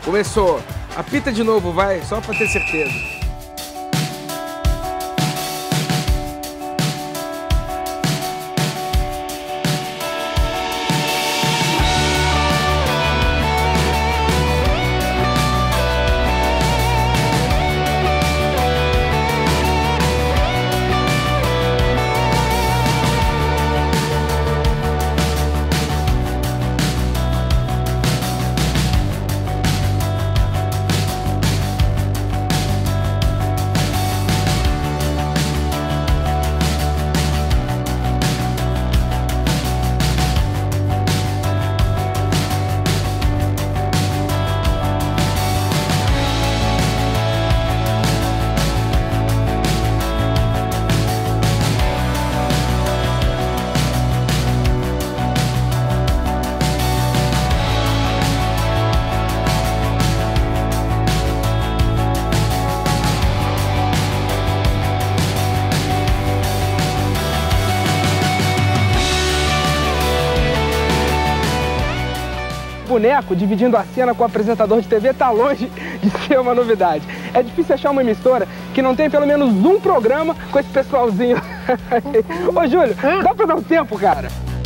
Começou. Apita de novo, vai, só pra ter certeza. Boneco dividindo a cena com o apresentador de TV tá longe de ser uma novidade. É difícil achar uma emissora que não tem pelo menos um programa com esse pessoalzinho. Ô, Júlio, dá pra dar um tempo, cara?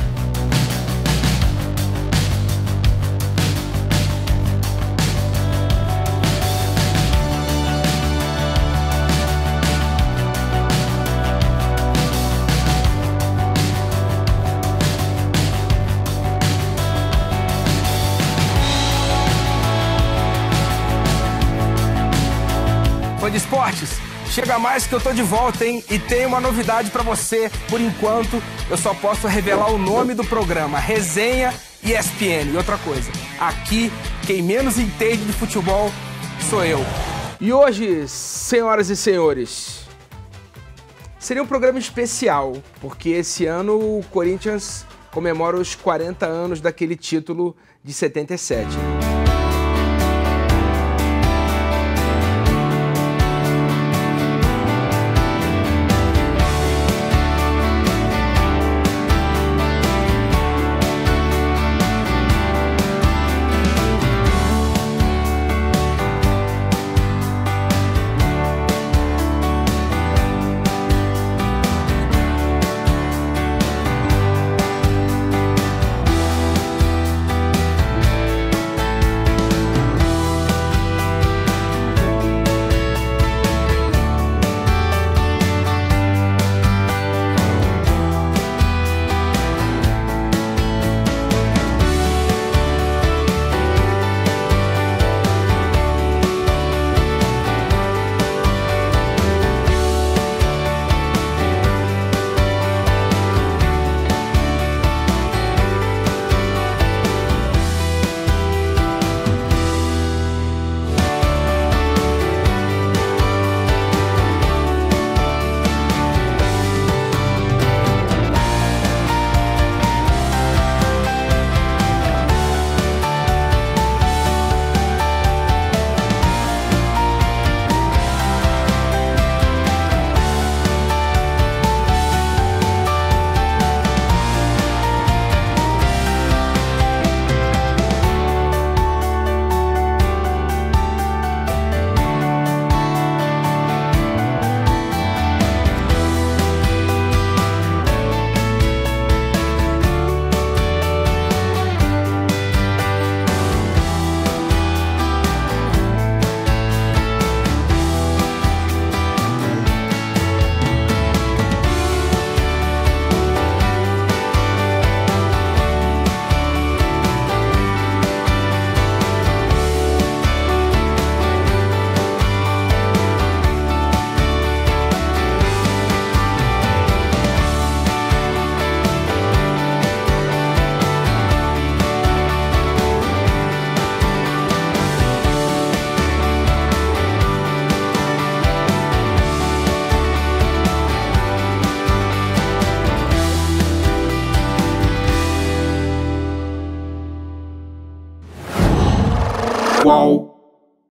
Fã de esportes, chega mais que eu tô de volta, hein? E tem uma novidade pra você. Por enquanto, eu só posso revelar o nome do programa, Resenha ESPN. E outra coisa, aqui, quem menos entende de futebol sou eu. E hoje, senhoras e senhores, seria um programa especial, porque esse ano o Corinthians comemora os 40 anos daquele título de 77.